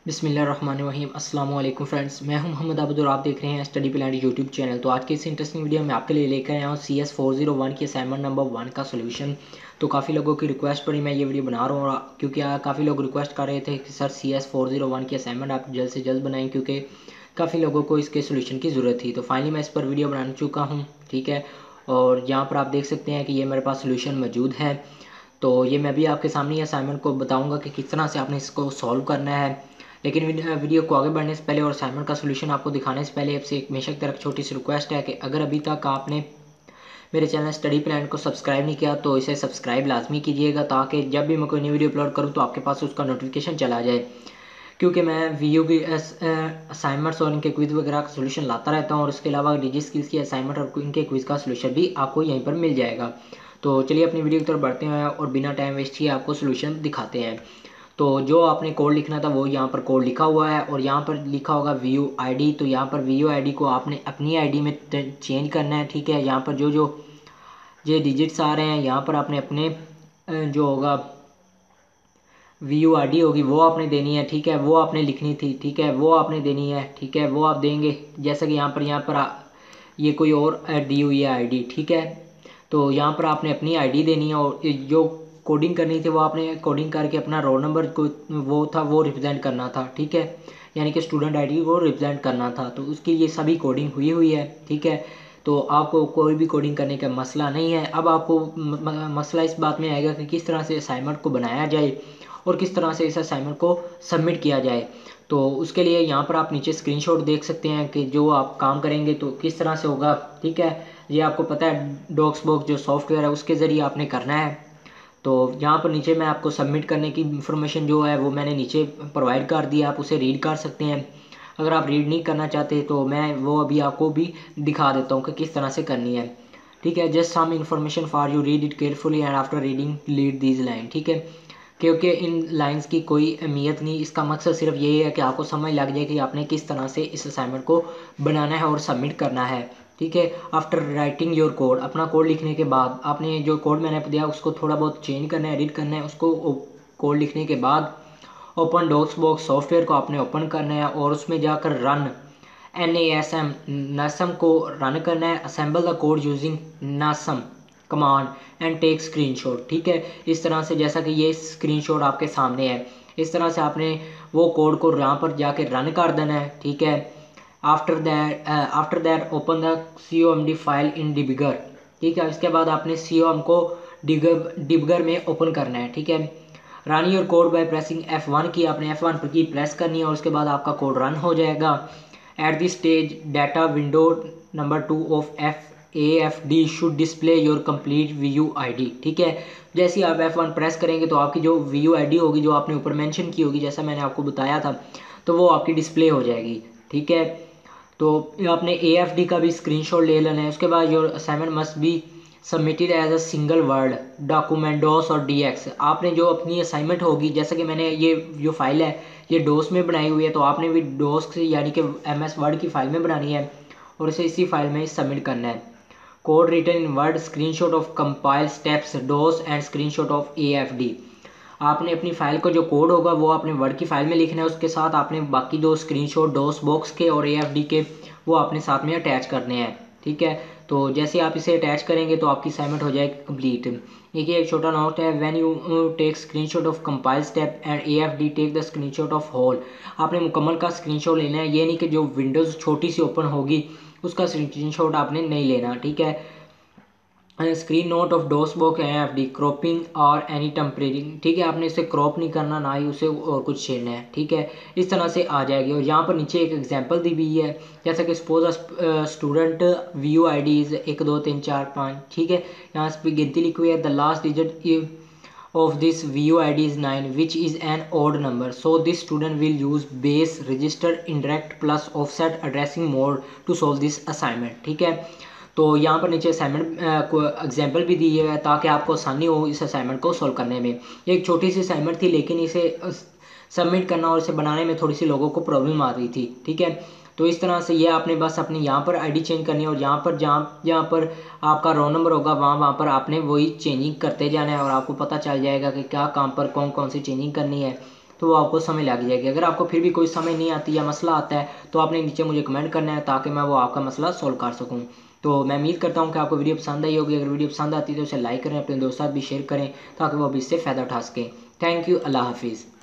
बिस्मिल्लाहिर्रहमानिर्रहीम अस्सलाम वालेकुम फ्रेंड्स, मैं हूं मोहम्मद आबिद और आप देख रहे हैं स्टडी प्लान यूट्यूब चैनल। तो आज की इस इंटरेस्टिंग वीडियो में आपके लिए लेकर आया हूं CS401 की असाइनमेंट नंबर 1 का सोल्यूशन। तो काफ़ी लोगों की रिक्वेस्ट पर ही मैं ये वीडियो बना रहा हूँ, क्योंकि काफ़ी लोग रिक्वेस्ट कर रहे थे कि सर CS401 की असाइनमेंट आप जल्द से जल्द बनाएं, क्योंकि काफ़ी लोगों को इसके सोल्यूशन की ज़रूरत थी। तो फाइनली मैं इस पर वीडियो बना चुका हूँ, ठीक है। और यहाँ पर आप देख सकते हैं कि ये मेरे पास सोल्यूशन मौजूद है। तो ये मैं भी आपके सामने असाइनमेंट को बताऊंगा कि किस तरह से आपने इसको सॉल्व करना है। लेकिन वीडियो को आगे बढ़ने से पहले और असाइनमेंट का सोल्यूशन आपको दिखाने से पहले आपसे एक बेशक तरह छोटी सी रिक्वेस्ट है कि अगर अभी तक आपने मेरे चैनल स्टडी प्लान को सब्सक्राइब नहीं किया तो इसे सब्सक्राइब लाजमी कीजिएगा, ताकि जब भी मैं कोई नई वीडियो अपलोड करूँ तो आपके पास उसका नोटिफिकेशन चला जाए। क्योंकि मैं वीडियो की असाइनमेंट्स और इनके क्विज़ वगैरह का सोल्यूशन लाता रहता हूँ, और उसके अलावा डिजी स्किल्स की असाइनमेंट और इनके क्विज़ का सोल्यूशन भी आपको यहीं पर मिल जाएगा। तो चलिए अपनी वीडियो की तरफ बढ़ते हैं और बिना टाइम वेस्ट किए आपको सोल्यूशन दिखाते हैं। तो जो आपने कोड लिखना था वो यहाँ पर कोड लिखा हुआ है, और यहाँ पर लिखा होगा व्यू आईडी। तो यहाँ पर व्यू आईडी को आपने अपनी आईडी में चेंज करना है, ठीक है। यहाँ पर जो जो ये डिजिट्स आ रहे हैं यहाँ पर आपने अपने जो होगा VUID होगी वो आपने देनी है, ठीक है। वो आपने लिखनी थी, ठीक है, वो आपने देनी है, ठीक है, वो आप देंगे। जैसा कि यहाँ पर ये कोई और दी हुई है आईडी, ठीक है। तो यहाँ पर आपने अपनी आईडी देनी है, और जो कोडिंग करनी थी वो आपने कोडिंग करके अपना रोल नंबर को वो था वो रिप्रेजेंट करना था, ठीक है। यानी कि स्टूडेंट आईडी को रिप्रेजेंट करना था। तो उसकी ये सभी कोडिंग हुई है, ठीक है। तो आपको कोई भी कोडिंग करने का मसला नहीं है। अब आपको मसला इस बात में आएगा कि किस तरह से असाइनमेंट को बनाया जाए और किस तरह से इस असाइनमेंट को सबमिट किया जाए। तो उसके लिए यहाँ पर आप नीचे स्क्रीनशॉट देख सकते हैं कि जो आप काम करेंगे तो किस तरह से होगा, ठीक है। ये आपको पता है डॉक्सबॉक्स जो सॉफ्टवेयर है उसके ज़रिए आपने करना है। तो यहाँ पर नीचे मैं आपको सबमिट करने की इन्फॉर्मेशन जो है वो मैंने नीचे प्रोवाइड कर दिया, आप उसे रीड कर सकते हैं। अगर आप रीड नहीं करना चाहते तो मैं वो अभी आपको भी दिखा देता हूँ कि किस तरह से करनी है, ठीक है। Just some information for you, read it carefully and after reading lead these line, ठीक है। क्योंकि इन लाइंस की कोई अहमियत नहीं, इसका मकसद सिर्फ यही है कि आपको समझ लग जाए कि आपने किस तरह से इस असाइनमेंट को बनाना है और सबमिट करना है, ठीक है। आफ्टर राइटिंग योर कोड, अपना कोड लिखने के बाद आपने जो कोड मैंने दिया उसको थोड़ा बहुत चेंज करना है, एडिट करना है। उसको कोड लिखने के बाद ओपन डॉक्सबॉक्स सॉफ्टवेयर को आपने ओपन करना है, और उसमें जाकर रन NASM नासम को रन करना है। Assemble the code using NASM command and take screenshot, ठीक है। इस तरह से जैसा कि ये स्क्रीनशॉट आपके सामने है, इस तरह से आपने वो कोड को यहाँ पर जाके रन कर देना है, ठीक है। After that open the COMD file in debugger, ठीक है। इसके बाद आपने COM को डिबगर में ओपन करना है, ठीक है। Run your code by pressing F1 key, आपने F1 पर की प्रेस करनी है और उसके बाद आपका कोड रन हो जाएगा। At this stage data window number 2 of AFD should display your complete VUID, ठीक है। जैसे ही आप F1 प्रेस करेंगे तो आपकी जो VUID होगी जो आपने ऊपर मेंशन की होगी, जैसा मैंने आपको बताया था, तो वो आपकी डिस्प्ले हो जाएगी, ठीक है। तो आपने AFD का भी स्क्रीनशॉट ले लेना है। उसके बाद your assignment must be submitted as a single Word document docs or DX। आपने जो अपनी असाइनमेंट होगी, जैसे कि मैंने ये जो फाइल है ये डोस में बनाई हुई है, तो आपने भी डोस से यानी कि MS वर्ड की फाइल में बनानी है और इसे इसी फाइल में सबमिट करना है। Code written in Word, screenshot of compile steps DOS and screenshot of AFD। आपने अपनी फाइल को जो कोड होगा वो आपने वर्ड की फाइल में लिखना है, उसके साथ आपने बाकी दो स्क्रीनशॉट डोस बॉक्स के और AFD के वो आपने साथ में अटैच करने हैं, ठीक है। तो जैसे आप इसे अटैच करेंगे तो आपकी असाइनमेंट हो जाएगी कंप्लीट। देखिए एक छोटा नोट है, when you take screenshot of compile step and AFD take the screenshot of whole. आपने मुकम्मल का स्क्रीनशॉट लेना है, ये नहीं कि जो विंडोज़ छोटी सी ओपन होगी उसका स्क्रीनशॉट आपने नहीं लेना, ठीक है। Screen note of DOSBox AFD cropping और एनी टेम्परेरिंग, ठीक है। आपने इसे क्रॉप नहीं करना, ना ही उसे और कुछ छेड़ना है, ठीक है। इस तरह से आ जाएगी। और यहाँ पर नीचे एक एग्जांपल दी हुई है, जैसा कि सपोज स्टूडेंट VUID इज 1 2 3 4 5, ठीक है। यहाँ पे गिनती लिखी हुई है, the last digit of this VUID is 9 which is an odd number, so this student will use base register indirect plus offset addressing mode to solve this assignment, ठीक है। तो यहाँ पर नीचे असाइनमेंट को एग्जाम्पल भी दी है ताकि आपको आसानी हो इस असाइनमेंट को सॉल्व करने में। ये एक छोटी सी असाइनमेंट थी, लेकिन इसे सबमिट करना और इसे बनाने में थोड़ी सी लोगों को प्रॉब्लम आ रही थी, ठीक है। तो इस तरह से ये आपने बस अपनी यहाँ पर आईडी चेंज करनी है, और यहाँ पर जहाँ पर आपका रोल नंबर होगा वहाँ पर आपने वही चेंजिंग करते जाना है, और आपको पता चल जाएगा कि क्या काम पर कौन कौन सी चेंजिंग करनी है। तो वो आपको समझ लग जाएगी। अगर आपको फिर भी कोई समझ नहीं आती या मसला आता है तो आपने नीचे मुझे कमेंट करना है ताकि मैं वो आपका मसला सोल्व कर सकूँ। तो मैं उम्मीद करता हूँ कि आपको वीडियो पसंद आई होगी। अगर वीडियो पसंद आती है तो उसे लाइक करें, अपने दोस्तों के साथ भी शेयर करें ताकि वो भी इससे फ़ायदा उठा सकें। थैंक यू, अल्लाह हाफिज़।